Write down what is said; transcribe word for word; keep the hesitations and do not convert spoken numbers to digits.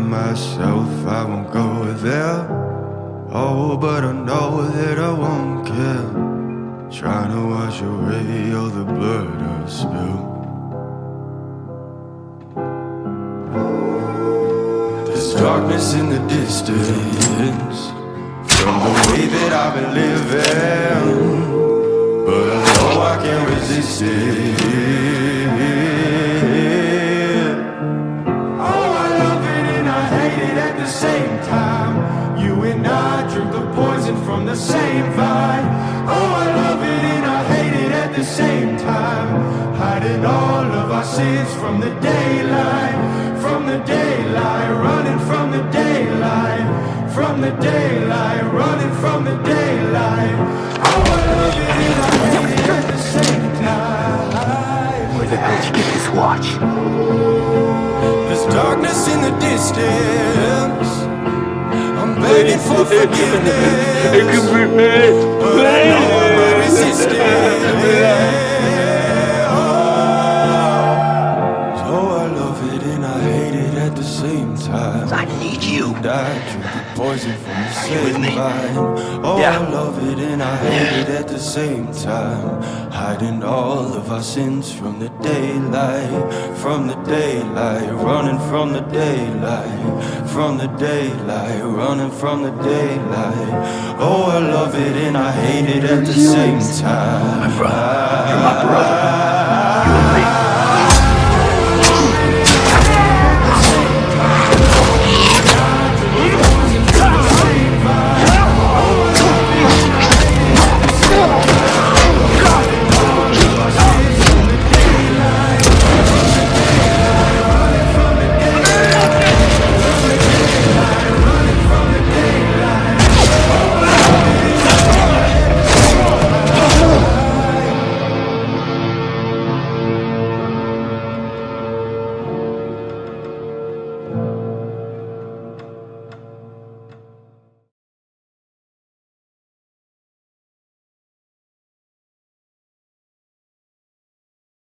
myself, I won't go there. Oh, but I know that I won't care. Trying to wash away all the blood I've spilled. There's darkness in the distance from the way that I've been living, but I know I can't resist it. Oh, I love it and I hate it at the same time. You and I drink the poison from the same vine. Oh, I love it and I hate it at the same time. Hiding all of our sins from the daylight, from the daylight, running from the daylight, from the daylight, running from the daylight. Oh, I love it and I hate it at the same time. Where the hell did you get this watch? There's darkness in the distance. I'm begging for forgiveness, but I know I'm resisting. Oh, I love it and I hate it at the same time. I need you. I drink the poison from the you with same me? vine. Oh, Yeah. I love it and I hate it at the same time. Hiding all of our sins from the daylight, from the daylight, running from the daylight, from the daylight, running from the daylight. Oh, I love it and I hate it at the same time. My brother. You're my brother. You and me.